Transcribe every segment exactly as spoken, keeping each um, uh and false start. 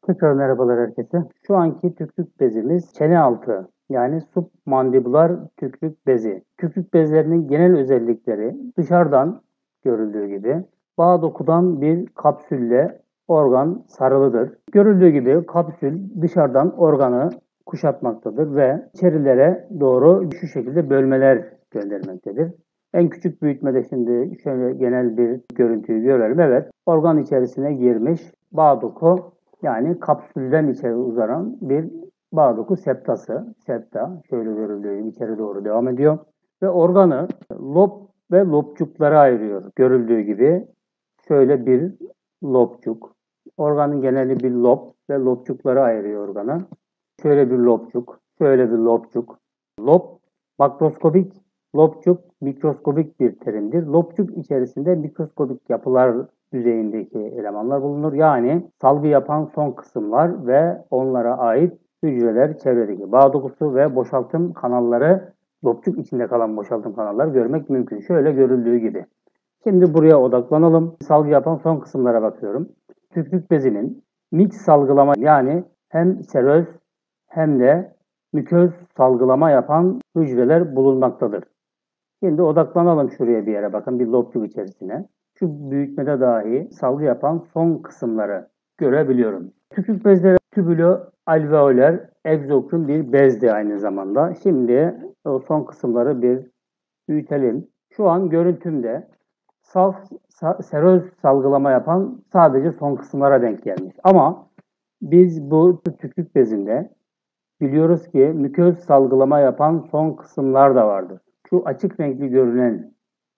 Tekrar merhabalar herkese. Şu anki tükrük bezimiz çene altı yani submandibular tükrük bezi. Tükrük bezlerinin genel özellikleri dışarıdan görüldüğü gibi bağ dokudan bir kapsülle organ sarılıdır. Görüldüğü gibi kapsül dışarıdan organı kuşatmaktadır ve içerilere doğru şu şekilde bölmeler göndermektedir. En küçük büyütmede şimdi şöyle genel bir görüntüyü görelim. Evet, organ içerisine girmiş bağ doku yani kapsülden içeri uzanan bir bağ doku septası. Septa şöyle görüldüğü gibi içeri doğru devam ediyor. Ve organı lob ve lobcuklara ayırıyor. Görüldüğü gibi şöyle bir lobcuk. Organın geneli bir lob ve lobcuklara ayırıyor organı. Şöyle bir lobcuk, şöyle bir lobcuk. Lob makroskopik, lobcuk mikroskopik bir terimdir. Lobcuk içerisinde mikroskopik yapılar düzeyindeki elemanlar bulunur. Yani salgı yapan son kısımlar ve onlara ait hücreler, çevredeki bağ dokusu ve boşaltım kanalları, lobcuk içinde kalan boşaltım kanalları görmek mümkün. Şöyle görüldüğü gibi. Şimdi buraya odaklanalım. Salgı yapan son kısımlara bakıyorum. Tükrük bezinin mix salgılama yani hem seröz hem de müköz salgılama yapan hücreler bulunmaktadır. Şimdi odaklanalım şuraya bir yere bakın bir lobcuk içerisine. Şu büyütmede dahi salgı yapan son kısımları görebiliyorum. Tükürük bezleri tübülo alveoler egzokrin bir bezdi aynı zamanda. Şimdi o son kısımları bir büyütelim. Şu an görüntümde saf seröz salgılama yapan sadece son kısımlara denk gelmiş. Ama biz bu tükürük bezinde biliyoruz ki müköz salgılama yapan son kısımlar da vardır. Şu açık renkli görünen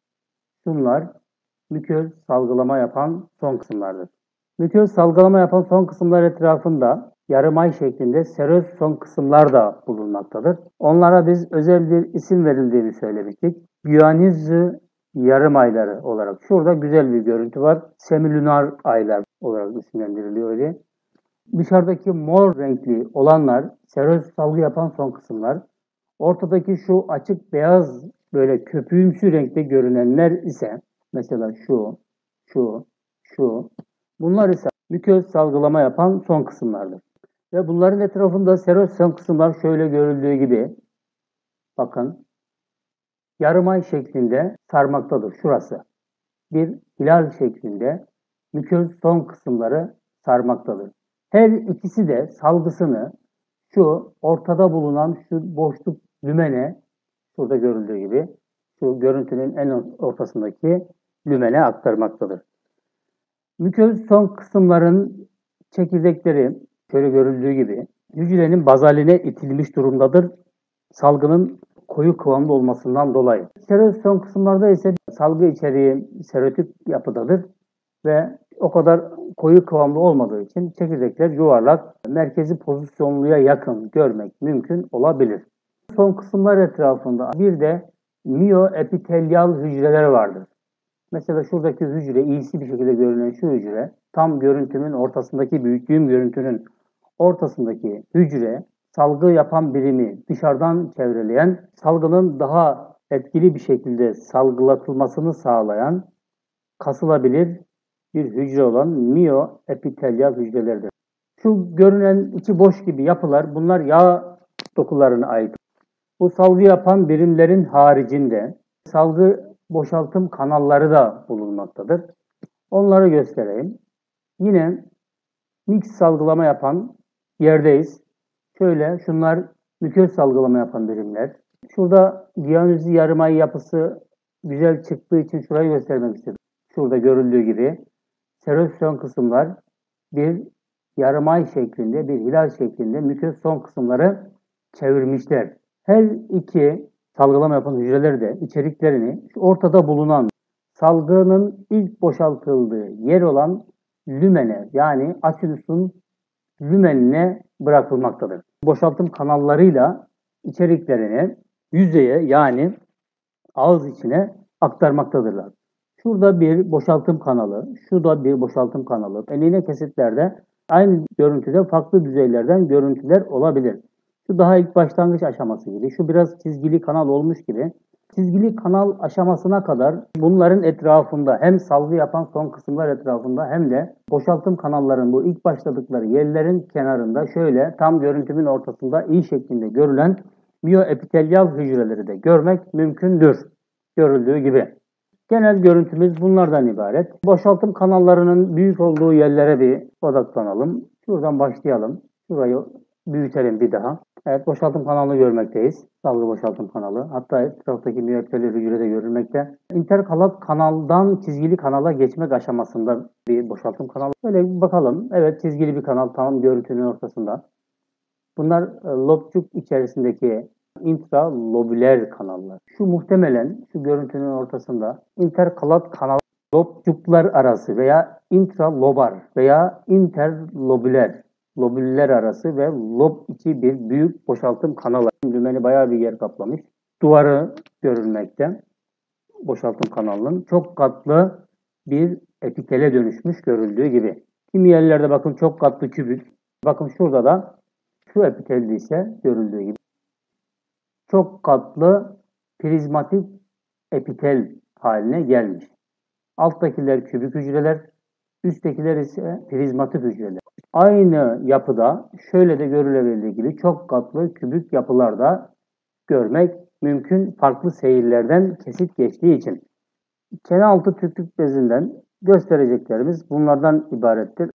şunlar müköz salgılama yapan son kısımlardır. Müköz salgılama yapan son kısımlar etrafında yarım ay şeklinde seröz son kısımlar da bulunmaktadır. Onlara biz özel bir isim verildiğini söylemiştik. Guyanizzi yarım ayları olarak. Şurada güzel bir görüntü var. Semilunar aylar olarak isimlendiriliyor öyle. Dışarıdaki mor renkli olanlar seröz salgı yapan son kısımlar. Ortadaki şu açık beyaz böyle köpüğümsü renkte görünenler ise mesela şu, şu, şu. Bunlar ise müköz salgılama yapan son kısımlardır. Ve bunların etrafında seröz son kısımlar şöyle görüldüğü gibi bakın yarım ay şeklinde sarmaktadır şurası. Bir hilal şeklinde müköz son kısımları sarmaktadır. Her ikisi de salgısını şu ortada bulunan şu boşluk lümene, şurada görüldüğü gibi şu görüntünün en ortasındaki lümene aktarmaktadır. Müköz son kısımların çekirdekleri şöyle görüldüğü gibi hücrenin bazaline itilmiş durumdadır. Salgının koyu kıvamda olmasından dolayı. Seröz son kısımlarda ise salgı içeriği serotip yapıdadır ve o kadar koyu kıvamlı olmadığı için çekirdekler yuvarlak, merkezi pozisyonluya yakın görmek mümkün olabilir. Son kısımlar etrafında bir de miyoepitelyal hücreler vardır. Mesela şuradaki hücre, iyisi bir şekilde görünen şu hücre, tam görüntümün ortasındaki, büyüttüğüm görüntünün ortasındaki hücre, salgı yapan birimi dışarıdan çevreleyen, salgının daha etkili bir şekilde salgılatılmasını sağlayan, kasılabilir bir hücre olan miyoepitelyal hücrelerdir. Şu görünen içi boş gibi yapılar, bunlar yağ dokularına ait. Bu salgı yapan birimlerin haricinde salgı boşaltım kanalları da bulunmaktadır. Onları göstereyim. Yine mix salgılama yapan yerdeyiz. Şöyle şunlar müköz salgılama yapan birimler. Şurada Guyanizzi yarımay yapısı güzel çıktığı için şurayı göstermek istedim. Şurada görüldüğü gibi seröz son kısımlar bir yarımay şeklinde, bir hilal şeklinde müköz son kısımları çevirmişler. Her iki salgılama yapan hücreler de içeriklerini şu ortada bulunan salgının ilk boşaltıldığı yer olan lümene yani acidusun lümenine bırakılmaktadır. Boşaltım kanallarıyla içeriklerini yüzeye yani ağız içine aktarmaktadırlar. Şurada bir boşaltım kanalı, şurada bir boşaltım kanalı. Eline kesitlerde aynı görüntüde farklı düzeylerden görüntüler olabilir. Şu daha ilk başlangıç aşaması gibi, şu biraz çizgili kanal olmuş gibi. Çizgili kanal aşamasına kadar bunların etrafında hem salgı yapan son kısımlar etrafında hem de boşaltım kanalların bu ilk başladıkları yerlerin kenarında şöyle tam görüntümün ortasında i şeklinde görülen miyoepitelyal hücreleri de görmek mümkündür. Görüldüğü gibi. Genel görüntümüz bunlardan ibaret. Boşaltım kanallarının büyük olduğu yerlere bir odaklanalım. Şuradan başlayalım. Şurayı büyütelim bir daha. Evet, boşaltım kanalını görmekteyiz. Salgı boşaltım kanalı. Hatta etraftaki miyoepitelyal hücre de görülmekte. İnterkalat kanaldan çizgili kanala geçmek aşamasında bir boşaltım kanalı. Böyle bir bakalım. Evet, çizgili bir kanal tam görüntünün ortasında. Bunlar e, lobcuk içerisindeki intralobüler kanallar. Şu muhtemelen şu görüntünün ortasında interkalat kanal lobcuklar arası veya intralobar veya interlobüler lobüller arası ve lob içi bir büyük boşaltım kanalı. Dümeni bayağı bir yer kaplamış. Duvarı görülmekte. Boşaltım kanalının çok katlı bir epitele dönüşmüş görüldüğü gibi. Kimi yerlerde bakın çok katlı kübük. Bakın şurada da şu epitelde ise görüldüğü gibi çok katlı prizmatik epitel haline gelmiş. Alttakiler kübik hücreler, üsttekiler ise prizmatik hücreler. Aynı yapıda şöyle de görülebildiği gibi çok katlı kübik yapılarda görmek mümkün farklı seyirlerden kesit geçtiği için. Çene altı tükrük bezinden göstereceklerimiz bunlardan ibarettir.